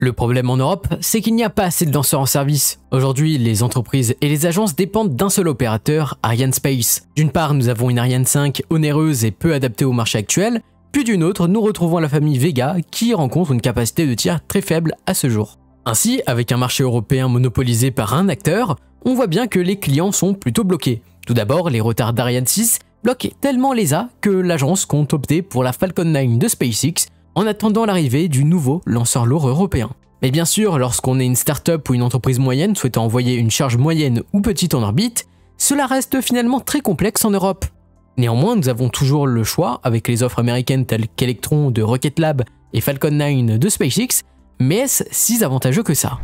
Le problème en Europe, c'est qu'il n'y a pas assez de lanceurs en service. Aujourd'hui, les entreprises et les agences dépendent d'un seul opérateur, Arianespace. D'une part, nous avons une Ariane 5 onéreuse et peu adaptée au marché actuel, puis d'une autre, nous retrouvons la famille Vega qui rencontre une capacité de tir très faible à ce jour. Ainsi, avec un marché européen monopolisé par un acteur, on voit bien que les clients sont plutôt bloqués. Tout d'abord, les retards d'Ariane 6 bloquent tellement l'ESA que l'agence compte opter pour la Falcon 9 de SpaceX en attendant l'arrivée du nouveau lanceur lourd européen. Mais bien sûr, lorsqu'on est une start-up ou une entreprise moyenne souhaitant envoyer une charge moyenne ou petite en orbite, cela reste finalement très complexe en Europe. Néanmoins, nous avons toujours le choix avec les offres américaines telles qu'Electron de Rocket Lab et Falcon 9 de SpaceX, mais est-ce si avantageux que ça?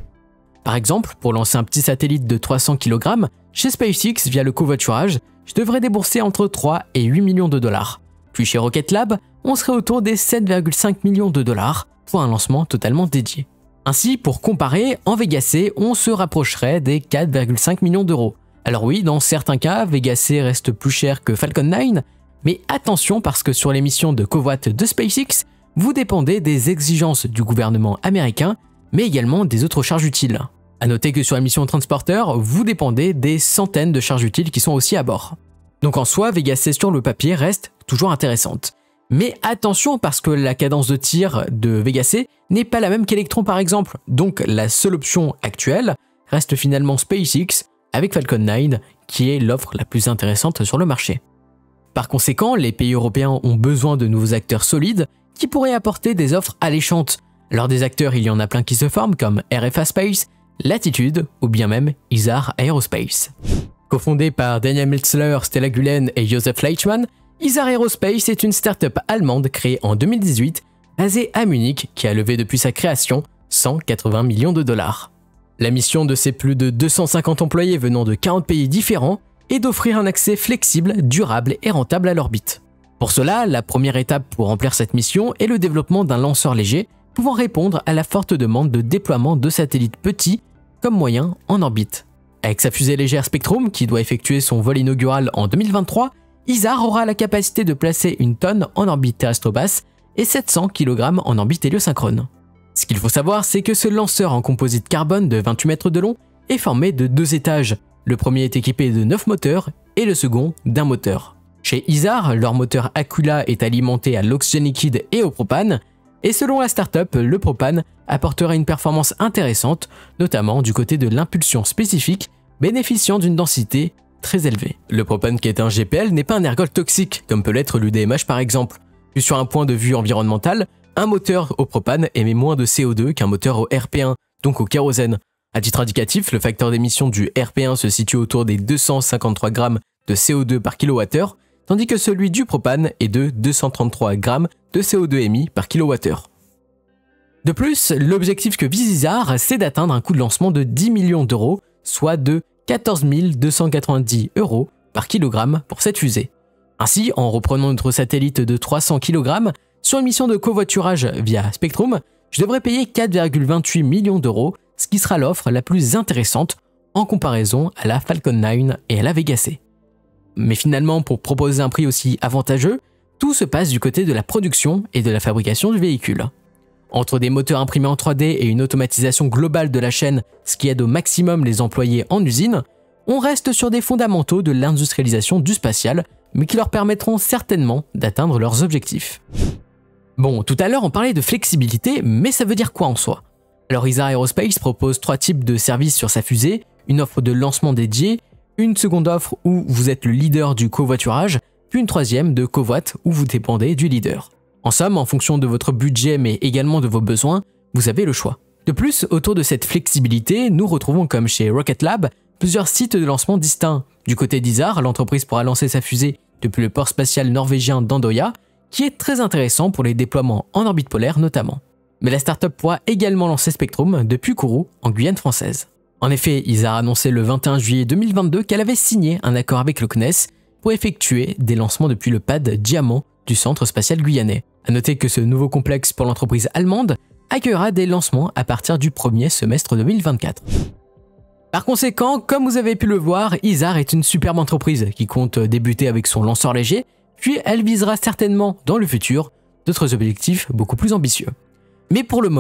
Par exemple, pour lancer un petit satellite de 300 kg, chez SpaceX via le covoiturage, je devrais débourser entre 3 et 8 millions de dollars. Puis chez Rocket Lab, on serait autour des 7,5 millions de dollars pour un lancement totalement dédié. Ainsi, pour comparer, en Vega C, on se rapprocherait des 4,5 millions d'euros. Alors oui, dans certains cas, Vega C reste plus cher que Falcon 9, mais attention parce que sur les missions de covoit de SpaceX, vous dépendez des exigences du gouvernement américain, mais également des autres charges utiles. A noter que sur la mission transporteur, vous dépendez des centaines de charges utiles qui sont aussi à bord. Donc en soi, Vega C sur le papier reste toujours intéressante. Mais attention parce que la cadence de tir de Vega C n'est pas la même qu'Electron par exemple, donc la seule option actuelle reste finalement SpaceX avec Falcon 9 qui est l'offre la plus intéressante sur le marché. Par conséquent, les pays européens ont besoin de nouveaux acteurs solides qui pourraient apporter des offres alléchantes. Alors des acteurs, il y en a plein qui se forment comme RFA Space, Latitude ou bien même Isar Aerospace. Cofondé par Daniel Meltzler, Stella Gulen et Josef Leitchmann, Isar Aerospace est une start-up allemande créée en 2018, basée à Munich, qui a levé depuis sa création 180 millions de dollars. La mission de ses plus de 250 employés venant de 40 pays différents est d'offrir un accès flexible, durable et rentable à l'orbite. Pour cela, la première étape pour remplir cette mission est le développement d'un lanceur léger pouvant répondre à la forte demande de déploiement de satellites petits comme moyens en orbite. Avec sa fusée légère Spectrum, qui doit effectuer son vol inaugural en 2023, Isar aura la capacité de placer une tonne en orbite terrestre basse et 700 kg en orbite héliosynchrone. Ce qu'il faut savoir, c'est que ce lanceur en composite carbone de 28 mètres de long est formé de 2 étages. Le premier est équipé de 9 moteurs et le second d'un moteur. Chez Isar, leur moteur Aquila est alimenté à l'oxygène liquide et au propane, et selon la startup, le propane apportera une performance intéressante, notamment du côté de l'impulsion spécifique, bénéficiant d'une densité très élevée. Le propane qui est un GPL n'est pas un ergol toxique, comme peut l'être l'UDMH par exemple. Puis sur un point de vue environnemental, un moteur au propane émet moins de CO2 qu'un moteur au RP1, donc au kérosène. À titre indicatif, le facteur d'émission du RP1 se situe autour des 253 grammes de CO2 par kWh, tandis que celui du propane est de 233 grammes de CO2 émis par kWh. De plus, l'objectif que vise Isar, c'est d'atteindre un coût de lancement de 10 millions d'euros, soit de 14 290 € par kilogramme pour cette fusée. Ainsi, en reprenant notre satellite de 300 kg, sur une mission de covoiturage via Spectrum, je devrais payer 4,28 millions d'euros, ce qui sera l'offre la plus intéressante en comparaison à la Falcon 9 et à la Vega C. Mais finalement, pour proposer un prix aussi avantageux, tout se passe du côté de la production et de la fabrication du véhicule. Entre des moteurs imprimés en 3D et une automatisation globale de la chaîne, ce qui aide au maximum les employés en usine, on reste sur des fondamentaux de l'industrialisation du spatial, mais qui leur permettront certainement d'atteindre leurs objectifs. Bon, tout à l'heure on parlait de flexibilité, mais ça veut dire quoi en soi? Alors Isar Aerospace propose 3 types de services sur sa fusée, une offre de lancement dédiée, une seconde offre où vous êtes le leader du covoiturage, puis une troisième de covoit où vous dépendez du leader. En somme, en fonction de votre budget mais également de vos besoins, vous avez le choix. De plus, autour de cette flexibilité, nous retrouvons comme chez Rocket Lab, plusieurs sites de lancement distincts. Du côté d'Isar, l'entreprise pourra lancer sa fusée depuis le port spatial norvégien d'Andoya, qui est très intéressant pour les déploiements en orbite polaire notamment. Mais la startup pourra également lancer Spectrum depuis Kourou, en Guyane française. En effet, Isar a annoncé le 21 juillet 2022 qu'elle avait signé un accord avec le CNES pour effectuer des lancements depuis le pad Diamant du centre spatial guyanais. A noter que ce nouveau complexe pour l'entreprise allemande accueillera des lancements à partir du premier semestre 2024. Par conséquent, comme vous avez pu le voir, Isar est une superbe entreprise qui compte débuter avec son lanceur léger, puis elle visera certainement dans le futur d'autres objectifs beaucoup plus ambitieux. Mais pour le moment,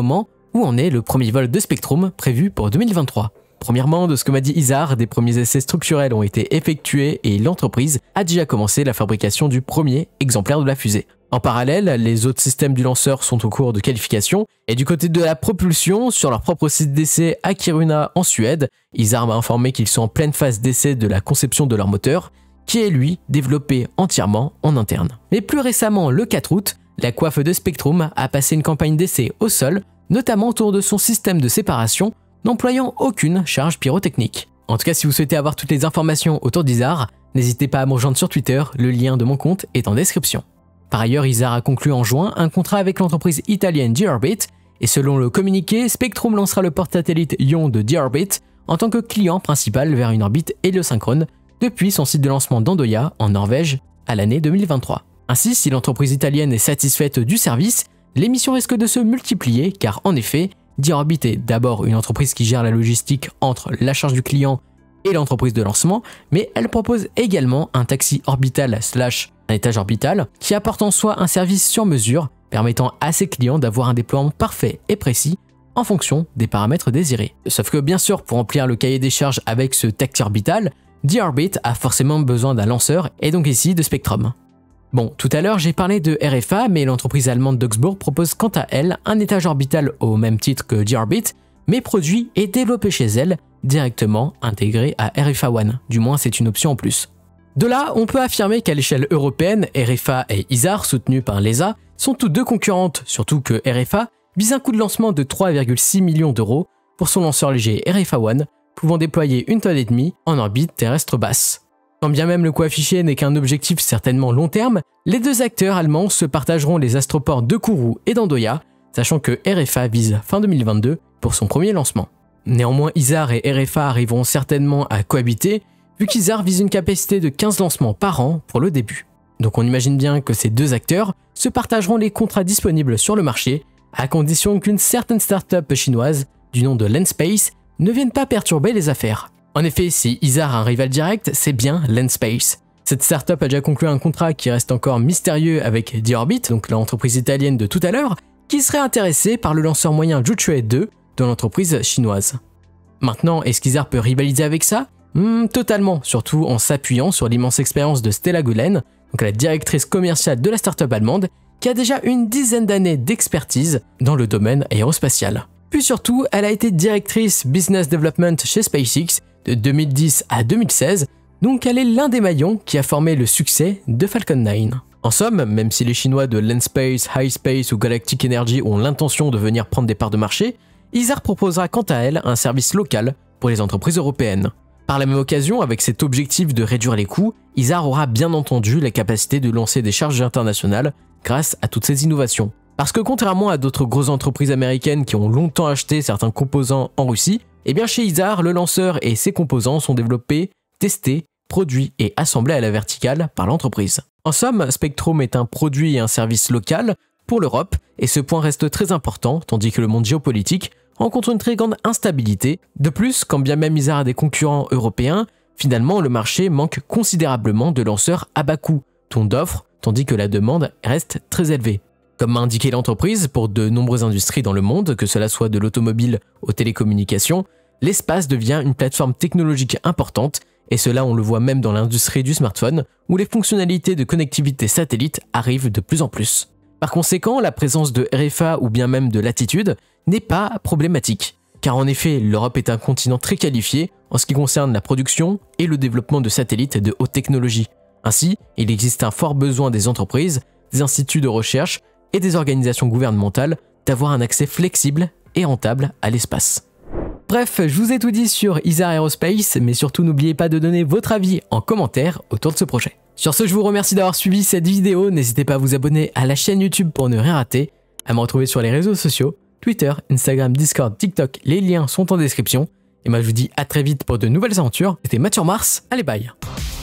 où en est le premier vol de Spectrum prévu pour 2023. Premièrement, de ce que m'a dit Isar, des premiers essais structurels ont été effectués et l'entreprise a déjà commencé la fabrication du premier exemplaire de la fusée. En parallèle, les autres systèmes du lanceur sont au cours de qualification, et du côté de la propulsion, sur leur propre site d'essai à Kiruna en Suède, Isar m'a informé qu'ils sont en pleine phase d'essai de la conception de leur moteur, qui est lui développé entièrement en interne. Mais plus récemment, le 4 août, la coiffe de Spectrum a passé une campagne d'essai au sol, notamment autour de son système de séparation, n'employant aucune charge pyrotechnique. En tout cas, si vous souhaitez avoir toutes les informations autour d'Isar, n'hésitez pas à me rejoindre sur Twitter, le lien de mon compte est en description. Par ailleurs, Isar a conclu en juin un contrat avec l'entreprise italienne D-Orbit, et selon le communiqué, Spectrum lancera le porte-satellite Ion de D-Orbit en tant que client principal vers une orbite héliosynchrone depuis son site de lancement d'Andoya en Norvège à l'année 2023. Ainsi, si l'entreprise italienne est satisfaite du service, les missions risquent de se multiplier car en effet, D-Orbit est d'abord une entreprise qui gère la logistique entre la charge du client et l'entreprise de lancement, mais elle propose également un taxi orbital / un étage orbital qui apporte en soi un service sur mesure permettant à ses clients d'avoir un déploiement parfait et précis en fonction des paramètres désirés. Sauf que bien sûr, pour remplir le cahier des charges avec ce taxi orbital, D-Orbit a forcément besoin d'un lanceur et donc ici de Spectrum. Bon, tout à l'heure j'ai parlé de RFA, mais l'entreprise allemande d'Augsburg propose quant à elle un étage orbital au même titre que D-Orbit, mais produit et développé chez elle, directement intégré à RFA One, du moins c'est une option en plus. De là, on peut affirmer qu'à l'échelle européenne, RFA et Isar, soutenus par l'ESA, sont toutes deux concurrentes, surtout que RFA vise un coût de lancement de 3,6 millions d'euros pour son lanceur léger RFA One, pouvant déployer 1,5 tonne en orbite terrestre basse. Quand bien même le coût affiché n'est qu'un objectif certainement long terme, les deux acteurs allemands se partageront les astroports de Kourou et d'Andoya, sachant que RFA vise fin 2022 pour son premier lancement. Néanmoins, Isar et RFA arriveront certainement à cohabiter, vu qu'Isar vise une capacité de 15 lancements par an pour le début. Donc on imagine bien que ces deux acteurs se partageront les contrats disponibles sur le marché, à condition qu'une certaine start-up chinoise, du nom de Landspace, ne vienne pas perturber les affaires. En effet, si Isar a un rival direct, c'est bien Landspace. Cette startup a déjà conclu un contrat qui reste encore mystérieux avec D-Orbit, donc l'entreprise italienne de tout à l'heure, qui serait intéressée par le lanceur moyen Juche 2 de l'entreprise chinoise. Maintenant, est-ce qu'Isar peut rivaliser avec ça ? Totalement, surtout en s'appuyant sur l'immense expérience de Stella Gulen, donc la directrice commerciale de la startup allemande, qui a déjà une dizaine d'années d'expertise dans le domaine aérospatial. Puis surtout, elle a été directrice Business Development chez SpaceX de 2010 à 2016, donc elle est l'un des maillons qui a formé le succès de Falcon 9. En somme, même si les Chinois de Landspace, HiSpace ou Galactic Energy ont l'intention de venir prendre des parts de marché, Isar proposera quant à elle un service local pour les entreprises européennes. Par la même occasion, avec cet objectif de réduire les coûts, Isar aura bien entendu la capacité de lancer des charges internationales grâce à toutes ces innovations. Parce que contrairement à d'autres grosses entreprises américaines qui ont longtemps acheté certains composants en Russie, eh bien chez Isar, le lanceur et ses composants sont développés, testés, produits et assemblés à la verticale par l'entreprise. En somme, Spectrum est un produit et un service local pour l'Europe, et ce point reste très important, tandis que le monde géopolitique rencontre une très grande instabilité. De plus, quand bien même Isar a des concurrents européens, finalement le marché manque considérablement de lanceurs à bas coût, ton d'offres, tandis que la demande reste très élevée. Comme m'a indiqué l'entreprise, pour de nombreuses industries dans le monde, que cela soit de l'automobile aux télécommunications, l'espace devient une plateforme technologique importante, et cela on le voit même dans l'industrie du smartphone, où les fonctionnalités de connectivité satellite arrivent de plus en plus. Par conséquent, la présence de RFA ou bien même de Latitude n'est pas problématique, car en effet, l'Europe est un continent très qualifié en ce qui concerne la production et le développement de satellites de haute technologie. Ainsi, il existe un fort besoin des entreprises, des instituts de recherche et des organisations gouvernementales d'avoir un accès flexible et rentable à l'espace. Bref, je vous ai tout dit sur Isar Aerospace, mais surtout n'oubliez pas de donner votre avis en commentaire autour de ce projet. Sur ce, je vous remercie d'avoir suivi cette vidéo, n'hésitez pas à vous abonner à la chaîne YouTube pour ne rien rater, à me retrouver sur les réseaux sociaux, Twitter, Instagram, Discord, TikTok, les liens sont en description, et moi je vous dis à très vite pour de nouvelles aventures, c'était Mathieu Mars, allez bye.